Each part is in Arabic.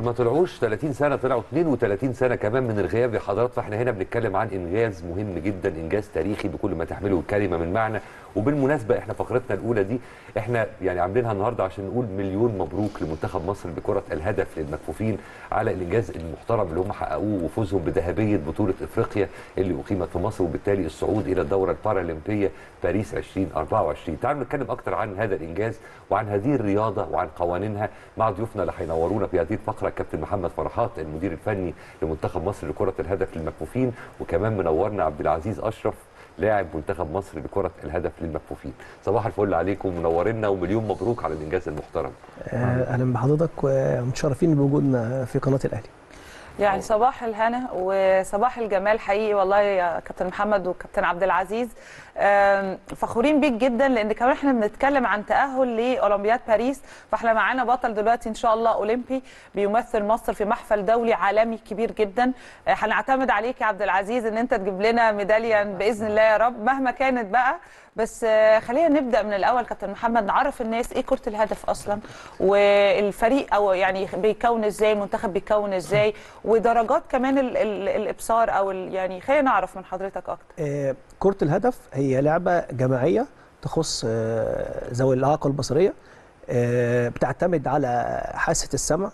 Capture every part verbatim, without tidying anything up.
ما طلعوش ثلاثين سنه، طلعوا اثنين وثلاثين سنه كمان من الغياب يا حضرات. فاحنا هنا بنتكلم عن انجاز مهم جدا، انجاز تاريخي بكل ما تحمله الكلمه من معنى. وبالمناسبه احنا فقرتنا الاولى دي احنا يعني عاملينها النهارده عشان نقول مليون مبروك لمنتخب مصر بكره الهدف للمكفوفين على الانجاز المحترم اللي هم حققوه وفوزهم بذهبيه بطوله افريقيا اللي اقيمت في مصر، وبالتالي الصعود الى الدوره البارالمبيه باريس ألفين وأربعة وعشرين. تعالوا نتكلم اكتر عن هذا الانجاز وعن هذه الرياضه وعن قوانينها مع ضيوفنا اللي هينورونا في هذه الفقره، كابتن محمد فرحات المدير الفني لمنتخب مصر لكره الهدف للمكفوفين، وكمان منورنا عبد العزيز اشرف لاعب منتخب مصر لكره الهدف للمكفوفين. صباح الفل عليكم، منورنا ومليون مبروك على الانجاز المحترم. اهلا بحضرتك ومتشرفين بوجودنا في قناه الاهلي. يعني صباح الهنا وصباح الجمال حقيقي والله يا كابتن محمد وكابتن عبد العزيز، فخورين بيك جدا لان كمان احنا بنتكلم عن تاهل لاولمبياد باريس، فاحنا معانا بطل دلوقتي ان شاء الله اولمبي بيمثل مصر في محفل دولي عالمي كبير جدا. هنعتمد عليك يا عبد العزيز ان انت تجيب لنا ميداليه باذن الله يا رب مهما كانت بقى. بس خلينا نبدا من الاول كابتن محمد، نعرف الناس ايه كره الهدف اصلا والفريق او يعني بيكون ازاي، المنتخب بيكون ازاي، ودرجات كمان ال ال الابصار او يعني خلينا نعرف من حضرتك اكتر. آه كره الهدف هي لعبه جماعيه تخص آه ذوي الاعاقه البصريه، آه بتعتمد على حاسه السمع.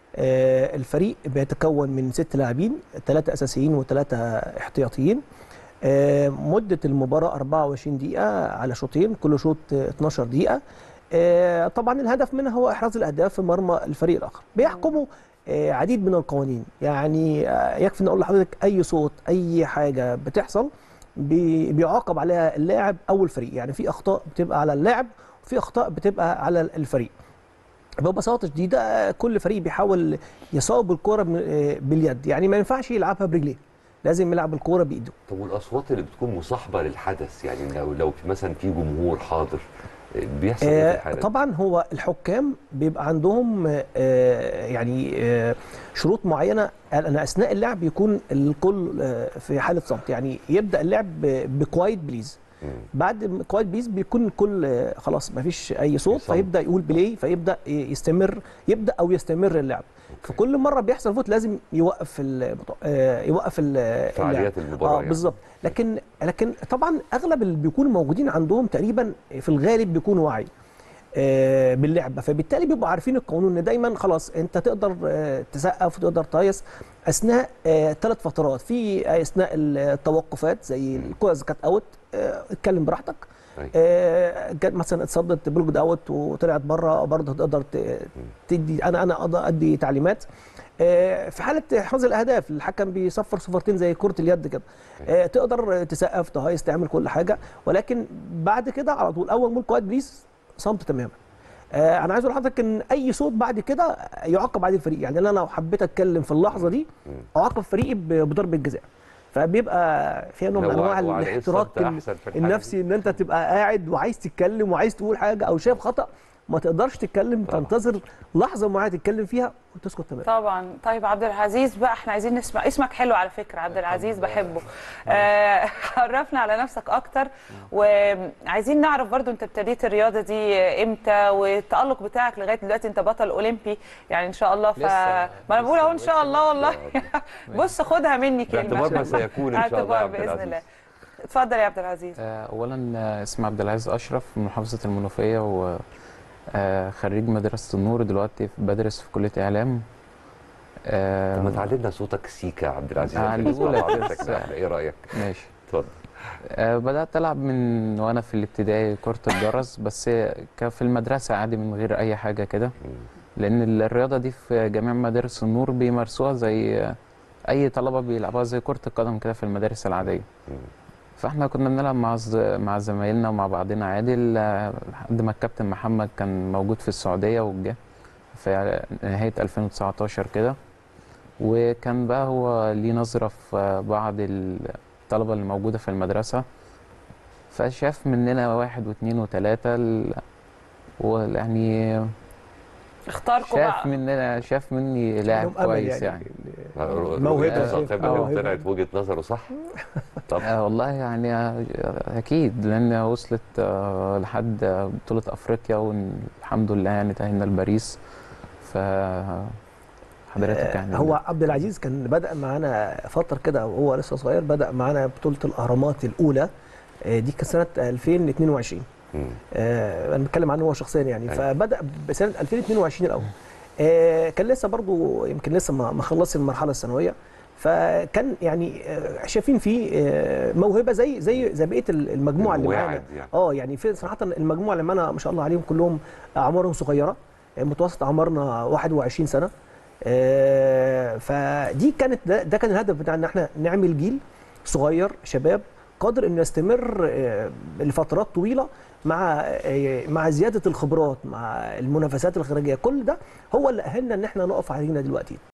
آه الفريق بيتكون من ست لاعبين، ثلاثه اساسيين وثلاثه احتياطيين. آه مده المباراه أربعة وعشرين دقيقه على شوطين، كل شوط اثناشر دقيقه. آه طبعا الهدف منها هو احراز الاهداف في مرمى الفريق الاخر. بيحكموا آه عديد من القوانين، يعني آه يكفي ان اقول لحضرتك اي صوت اي حاجه بتحصل بي بيعاقب عليها اللاعب او الفريق. يعني في اخطاء بتبقى على اللاعب وفي اخطاء بتبقى على الفريق. ببساطه شديده كل فريق بيحاول يصاب الكره باليد، يعني ما ينفعش يلعبها برجليه، لازم يلعب الكوره بايده. طب والاصوات اللي بتكون مصاحبه للحدث، يعني لو لو مثلا في جمهور حاضر بيحصل ايه في الحاله؟ طبعا هو الحكام بيبقى عندهم آه يعني آه شروط معينه. انا اثناء اللعب يكون الكل آه في حاله صمت، يعني يبدا اللعب بكوايت بليز. بعد كوايت بليز بيكون الكل خلاص ما فيش اي صوت، فيبدا يقول بلاي، فيبدا يستمر يبدا او يستمر اللعب. في كل مره بيحصل فوت لازم يوقف ال يوقف فعاليات المباراه. اه يعني. بالظبط. لكن لكن طبعا اغلب اللي بيكونوا موجودين عندهم تقريبا في الغالب بيكونوا واعي آه باللعبه، فبالتالي بيبقوا عارفين القانون ان دايما خلاص انت تقدر آه تسقف وتقدر تهيص اثناء ثلاث آه فترات. في اثناء التوقفات زي الكره اذا كانت اوت آه اتكلم براحتك. آه مثلا اتصدت بلوجد اوت وطلعت بره برضه تقدر تدي انا انا اقدر ادي تعليمات. آه في حاله احراز الاهداف الحكم بيصفر صفرتين زي كره اليد كده. آه تقدر تسقف تهيص تعمل كل حاجه، ولكن بعد كده على طول اول ما الكواد بليز صمت تماما. آه انا عايز اقول لحضرتك ان اي صوت بعد كده يعاقب عليه الفريق. يعني انا لو حبيت اتكلم في اللحظه دي اعاقب فريقي بضربه جزاء، فبيبقى فيها نوع من انواع الاحتراق النفسي ان انت تبقى قاعد وعايز تتكلم وعايز تقول حاجه او شايف خطا ما تقدرش تتكلم، تنتظر لحظه معينه تتكلم فيها وتسكت تماما. طبعا. طيب عبد العزيز بقى احنا عايزين نسمع اسمك حلو على فكره، عبد العزيز بحبه. آه عرفنا على نفسك اكتر، وعايزين نعرف برضو انت ابتديت الرياضه دي امتى والتالق بتاعك لغايه دلوقتي. انت بطل اولمبي يعني ان شاء الله، ف ما انا بقول اهو ان شاء الله والله. بص خدها مني كلمه باعتبار ما سيكون ان شاء الله باذن الله. اتفضل يا عبد العزيز. اولا اسمي عبد العزيز اشرف من محافظه المنوفيه، و خريج مدرسة النور، دلوقتي بدرس في كلية إعلام. طب ما تعلمنا صوتك سيكا يا عبد العزيز. هعلمهولك ايه رأيك؟ ماشي اتفضل. أه بدأت ألعب من وأنا في الابتدائي كرة الجرس، بس في المدرسة عادي من غير أي حاجة كده، لأن الرياضة دي في جميع مدارس النور بيمارسوها زي أي طلبة بيلعبوها زي كرة القدم كده في المدارس العادية. فاحنا كنا بنلعب مع مع زمايلنا ومع بعضنا عادي لحد ما الكابتن محمد كان موجود في السعوديه وجه في نهايه ألفين وتسعتاشر كده، وكان بقى هو ليه نظره في بعض الطلبه اللي موجوده في المدرسه، فشاف مننا واحد واثنين وثلاثه ويعني اختاركم شاف بقى. مننا شاف مني لاعب كويس يعني, يعني. موهبه طلعت وجهه نظره صح. طب آه والله يعني اكيد، لان وصلت آه لحد بطوله افريقيا والحمد لله يعني تاهلنا لباريس. ف حضرتك يعني هو عبد العزيز كان بدأ معانا فترة كده وهو لسه صغير، بدأ معانا بطولة الأهرامات الأولى، آه، دي كانت سنة ألفين واثنين وعشرين. آه، انا بتكلم عنه هو شخصيا يعني. أيوة. فبدأ بسنة ألفين واثنين وعشرين الأول. آه، كان لسه برضو يمكن لسه ما ما خلصش المرحلة الثانوية، فكان يعني آه، شايفين فيه آه، موهبة زي زي زي بقية المجموعة اللي الواعد معانا. يعني. اه يعني في صراحة المجموعة اللي معانا ما شاء الله عليهم كلهم أعمارهم صغيرة، متوسط اعمارنا واحد وعشرين سنه. آه، فدي كانت ده, ده كان الهدف بتاعنا، ان احنا نعمل جيل صغير شباب قادر انه يستمر آه، لفترات طويله مع آه، مع زياده الخبرات، مع المنافسات الخارجيه. كل ده هو اللي اهلنا ان احنا نقف علينا دلوقتي.